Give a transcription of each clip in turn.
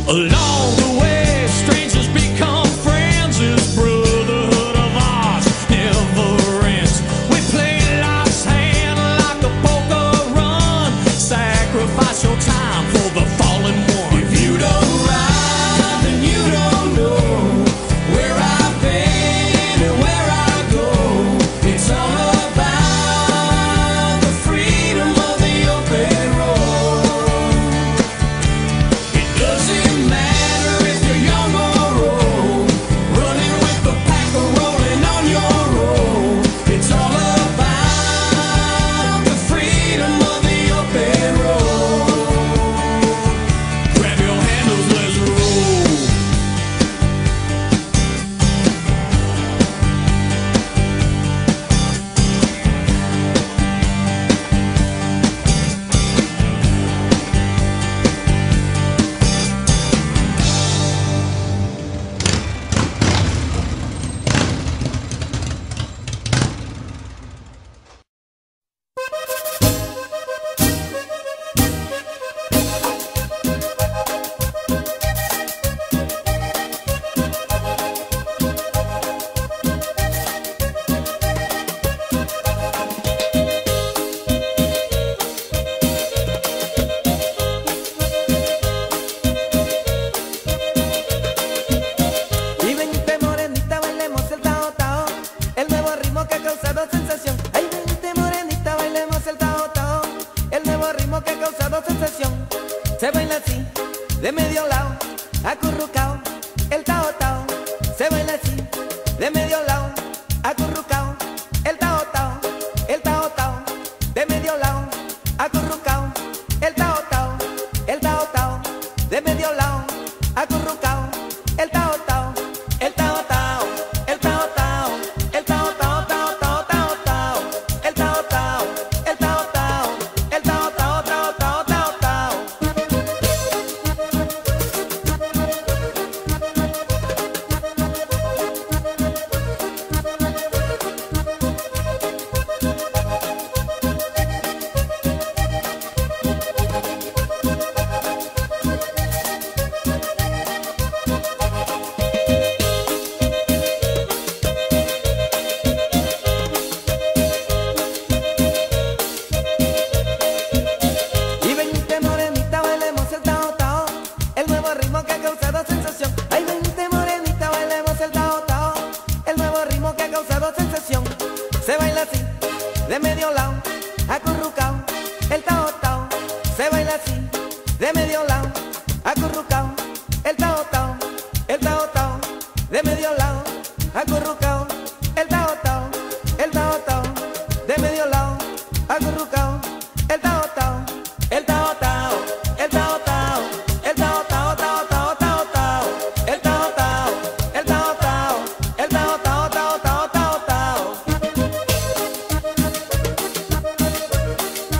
Along the way, strangers become friends. This brotherhood of ours never ends. We play life's hand like a poker run. Sacrifice your time for the fallen one. If you don't ride, then you don't know where I've been and where I go. It's all about the freedom of the open road. It doesn't matter if you're young or old, running with the pack or rolling on your road. It's all about the freedom of the open road. Grab your handles, let's roll. Y vente morenita, bailemos el tao tao, el nuevo ritmo que ha causado sensación. Ay, vente morenita, bailemos el tao tao, el nuevo ritmo que ha causado sensación. Se baila así, de medio lado, acurrucao, el tao tao. Se baila así, de medio lado, acurrucao, el tao tao, el tao tao. De medio lado, acurrucao, el tao tao, el tao tao. De medio lado, acurrucao, el tao tao. El tao tao, el tao tao, el tao tao tao tao tao tao, el tao tao, el tao tao, el tao tao tao tao tao tao. Y vente morenita, bailemos el tao tao, el nuevo ritmo que ha causado sensación. Ay, vente morenita, bailemos el tao tao, el nuevo ritmo que ha causado sensación. Se baila así, de medio lado, acurrucao, el tao tao. Se baila así, de medio lado, acurrucao, el tao tao, el tao tao. De medio lado, acurrucao, el tao tao, el tao tao. De medio lado, acurrucao, el tao tao, el tao tao, el tao tao, el tao tao tao tao tao tao, el tao tao, el tao tao, el tao tao tao tao tao tao.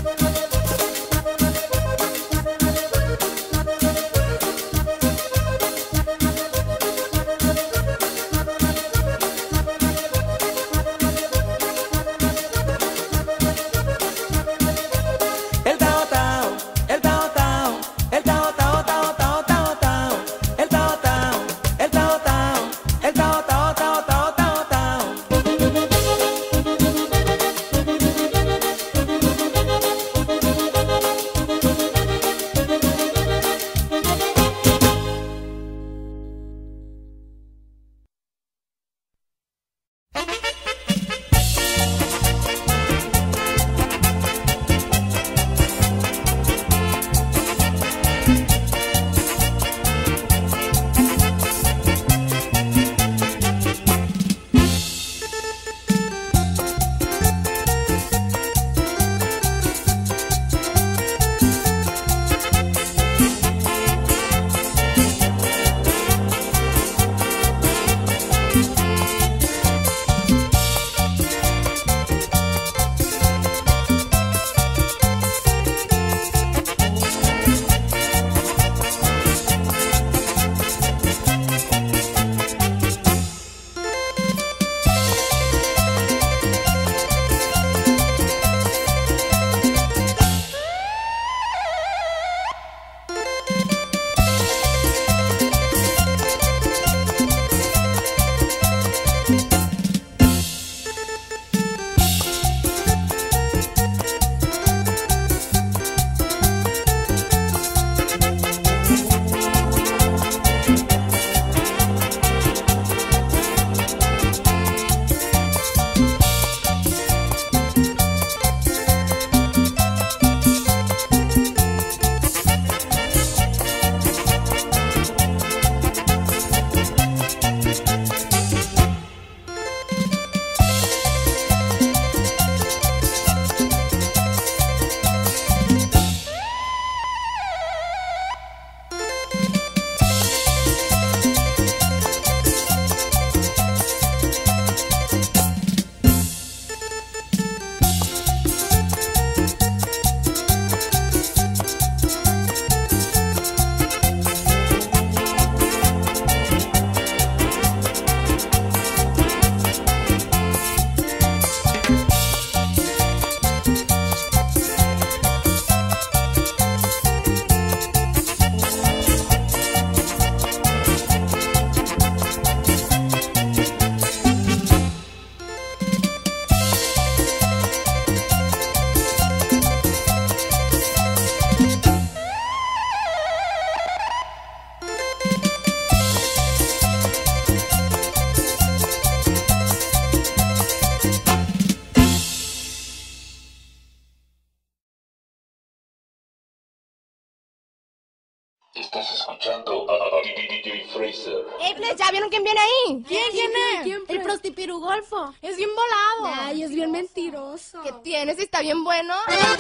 Pues, ¿ya vieron quién viene ahí? ¿Quién es? El prostipirugolfo. Es bien volado. Ay, es bien mentiroso. ¿Qué tienes? ¿Está bien bueno?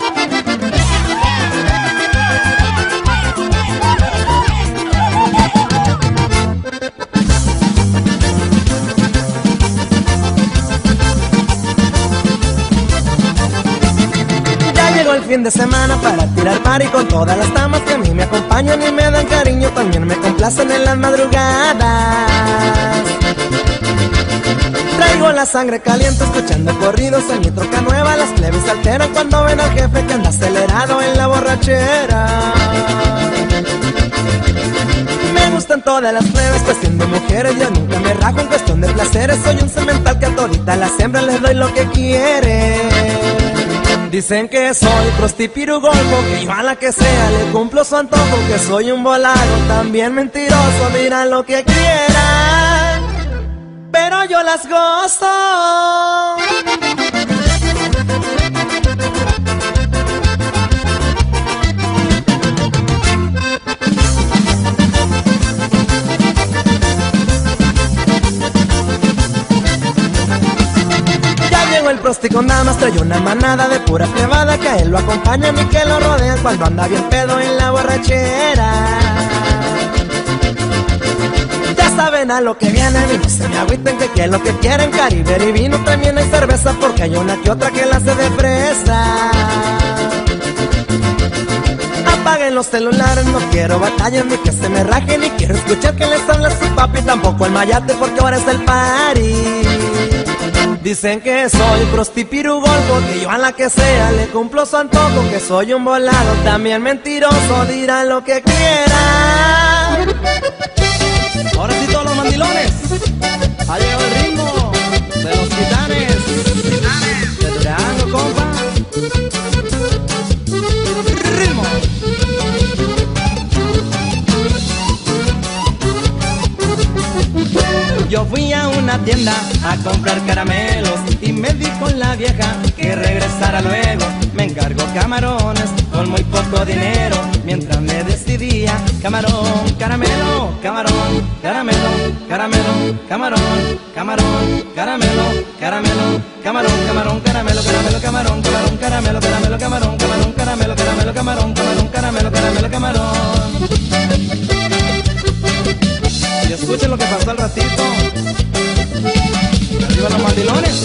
Llegó el fin de semana para tirar party con todas las damas que a mí me acompañan y me dan cariño, también me complacen en las madrugadas. Traigo la sangre caliente escuchando corridos en mi troca nueva. Las plebes se alteran cuando ven al jefe que anda acelerado en la borrachera. Me gustan todas las plebes, cuestión de mujeres, yo nunca me rajo en cuestión de placeres. Soy un cemental que a todita la hembras les doy lo que quieren. Dicen que soy prostipirugolfo, que yo a la que sea le cumplo su antojo, que soy un volado, también mentiroso, dirán lo que quieran, pero yo las gozo. El prosti con damas trae una manada de pura plebada que a él lo acompañan y que lo rodean cuando anda bien pedo en la borrachera. Ya saben a lo que vienen y no se me agüiten que es lo que quieren. Caribe y vino, también hay cerveza porque hay una que otra que la hace de fresa. Apaguen los celulares, no quiero batallas ni que se me rajen, ni quiero escuchar que les habla su papi, tampoco el mayate porque ahora es el party. Dicen que soy prostipirugolfo, que yo a la que sea le cumplo su antojo, que soy un volado, también mentiroso, dirán lo que quieran. Ahora sí todos los mandilones, ha llegado el ritmo de los titanes, de Durango, compa. Ritmo. Yo fui a una tienda a comprar caramelos y me dijo la vieja que regresara luego. Me encargó camarones con muy poco dinero, mientras me decidía camarón, caramelo, camarón, caramelo, caramelo, camarón, camarón, caramelo, caramelo, camarón, camarón, caramelo, caramelo, camarón, camarón, caramelo, caramelo, camarón, camarón, caramelo, caramelo, camarón, camarón, caramelo, caramelo, camarón. Y escuchen lo que pasó al ratito. Arriba los mandilones.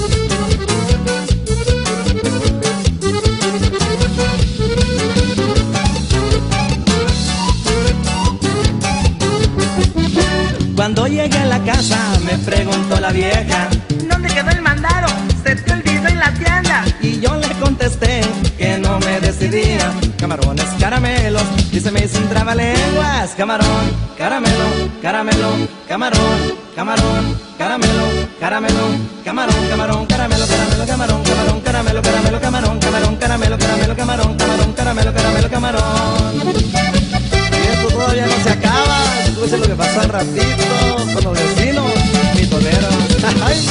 Cuando llegué a la casa me preguntó la vieja: ¿dónde quedó el mandado? Se te olvidó en la tienda. Y yo le contesté que no me decidía. Camarones, caramelos, y se me hizo un trabalenguas. Camarón, caramelo, caramelo, camarón, camarón, caramelo, caramelo, camarón, camarón, caramelo, caramelo, camarón, camarón, caramelo, caramelo, camarón, camarón, caramelo, caramelo, camarón, camarón, caramelo, caramelo, camarón. Y esto todavía no se acaba. Escuchen lo que pasó al ratito con los vecinos mitoneros. ¡Ay!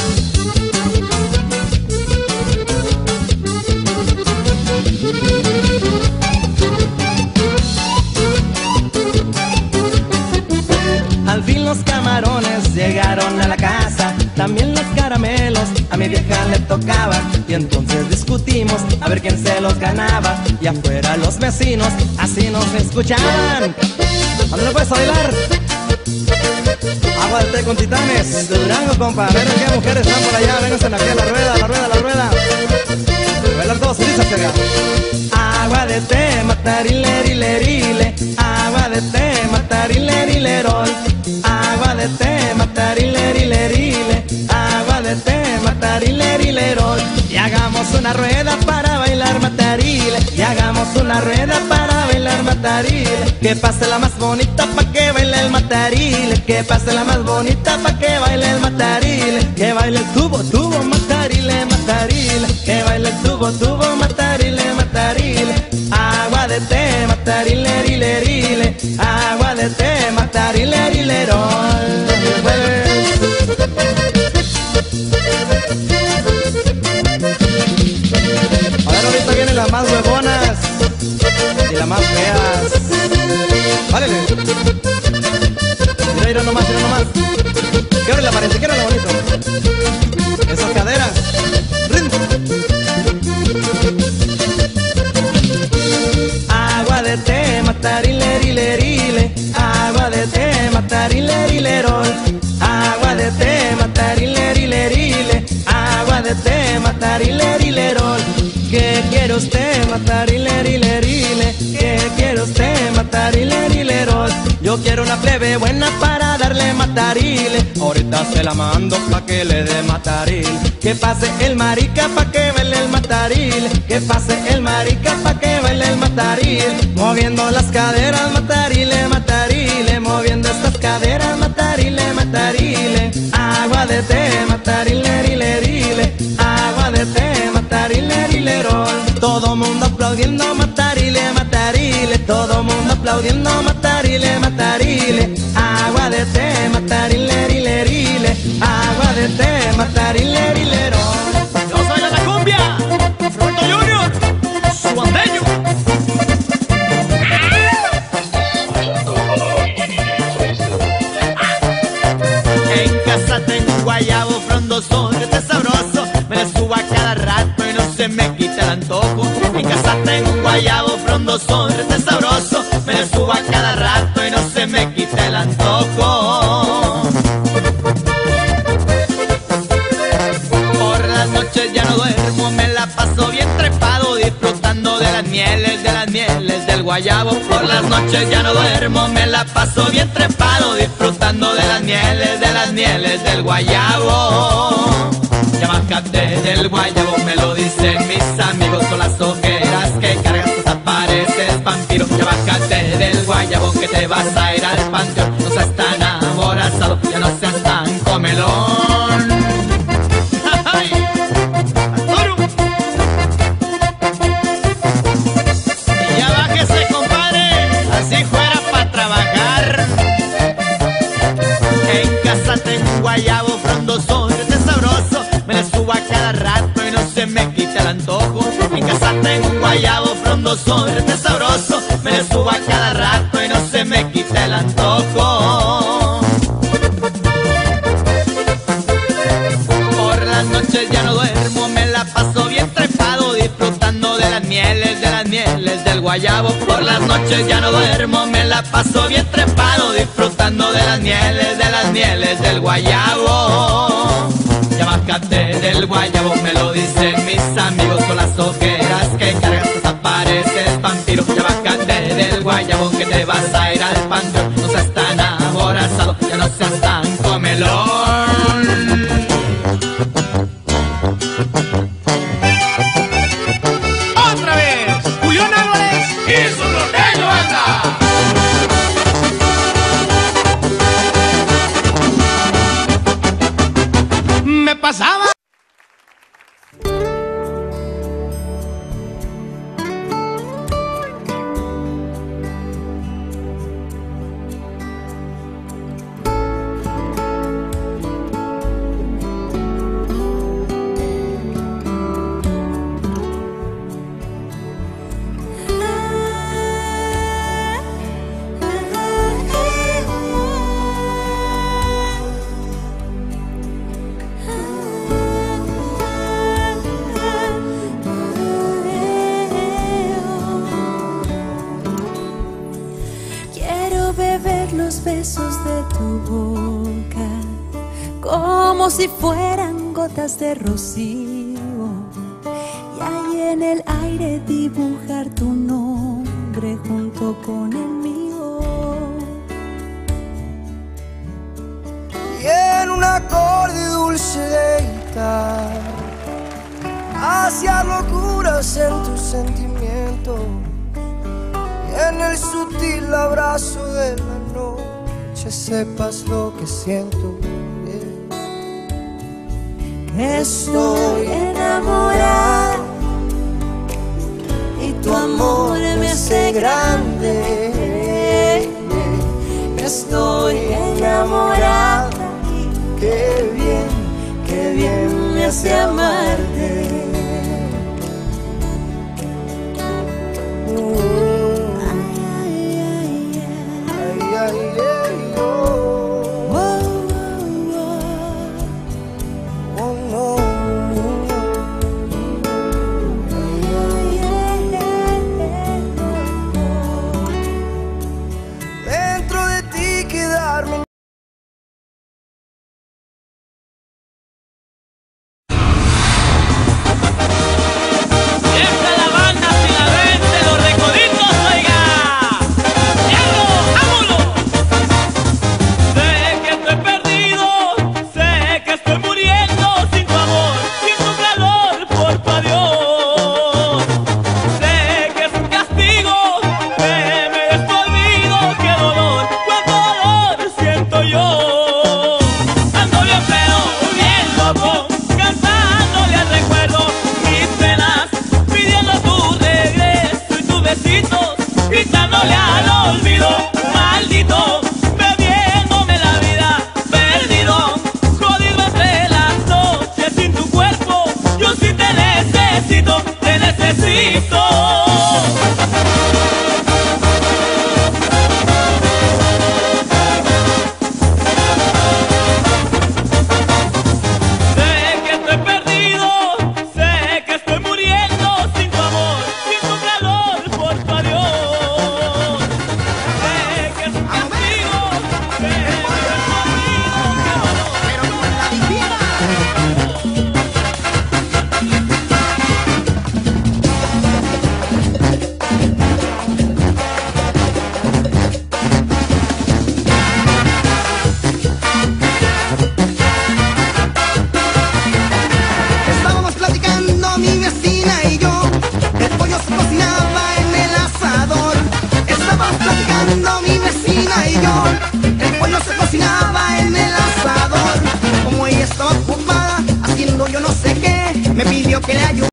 Al fin los camarones llegaron a la casa, también los caramelos a mi vieja le tocaban. Y entonces discutimos a ver quién se los ganaba. Y afuera los vecinos así nos escuchaban. ¿A dónde puedes bailar? Agua de té con titanes de Durango, compa. A ver qué mujeres están por allá. Vénganse aquí a la rueda, la rueda, la rueda. Bailar todos felices, pega. Agua de té, matarilerile, agua de té, matarilerirol. Agua de té, matarilerile, agua de té, matarilerirol. Y hagamos una rueda para bailar matarile, y hagamos una rueda para bailar matarile. Que pase la más bonita pa' que baile el matarile, que pase la más bonita pa' que baile el matarile. Que baile el tubo, tubo, matarile, matarile. Que baile el tubo, tubo, matarile, matarile. Agua de té, matarilerile, agua de té, matarilerirol. A ver, ahorita vienen las más huevonas y las más feas. Válele. Mira, mira nomás, mira nomás. Quiero la pared, quiero la bonito. Esas caderas. Ritmo. Agua de té, matarilerile. Agua de té, matarilerirol. Agua de té, matarilerile. Agua de té, matarilerirol. ¿Qué quiere usted, matarilerile? ¿Qué quiere usted, matarilerirol? Yo quiero una plebe buena para darle matarile. Ahorita se la mando pa' que le dé mataril. Que pase el marica pa' que baile el mataril. Que pase el marica pa' que baile el mataril. Moviendo las caderas, matarile, matarile. Moviendo estas caderas, matarile, matarile. Agua de té, matarilerile. Agua de té, matarilerirol. Todo mundo aplaudiendo, matarile, matarile. Todo mundo aplaudiendo, matarile, matarile. Agua de té, matarilerile. Agua de té, matarilerirol. Yo soy de la cumbia, Fruto Junior, su bandeño. En casa tengo un guayabo frondoso, este sabroso, me la subo a cada rato y no se me quita el antojo. En casa tengo un guayabo frondoso, este sabroso, me la subo a cada rato y no se me quita el antojo. Por las noches ya no duermo, me la paso bien trepado, disfrutando de las mieles del guayabo. Por las noches ya no duermo, me la paso bien trepado, disfrutando de las mieles del guayabo. Ya bájate del guayabo, me lo dicen mis amigos, con las ojeras que cargas desapareces vampiro. Ya bájate del guayabo que te vas a ir al panteón, no seas tan aborazado, ya no seas tan comelón. ¡Ay! Y ya bájese, compadre, así fuera para trabajar. En casa tengo un guayabo frondoso, este sabroso, me la subo a cada rato y no se me quita el antojo. En casa tengo un guayabo frondoso, este sabroso, me la subo a cada rato y no se me quita el antojo. Por las noches ya no duermo, me la paso bien trepado, disfrutando de las mieles del guayabo. Por las noches ya no duermo, me la paso bien trepado, disfrutando de las mieles del guayabo. Ya bájate del guayabo, me lo dicen mis amigos, con las ojeras que cargas desapareces vampiro. Ya bájate del guayabo que te vas a ir al panteón, no seas tan aborazado, ya no seas tan comelón. Otra vez, Julián Álvarez y su norteño banda. Me pasaba. Los besos de tu boca como si fueran gotas de rocío, y ahí en el aire dibujar tu nombre junto con el mío. Y en un acorde dulce de guitarra hacia locuras en tus sentimientos, en el sutil abrazo de la noche sepas lo que siento. Estoy enamorada y tu amor me hace grande. Estoy enamorada y qué bien me hace amarte. me pidió que le ayudara.